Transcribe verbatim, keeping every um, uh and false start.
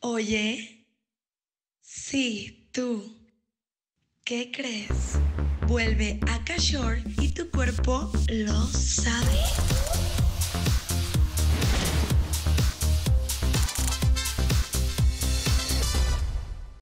Oye, sí, tú. ¿Qué crees? Vuelve a Cashore y tu cuerpo lo sabe.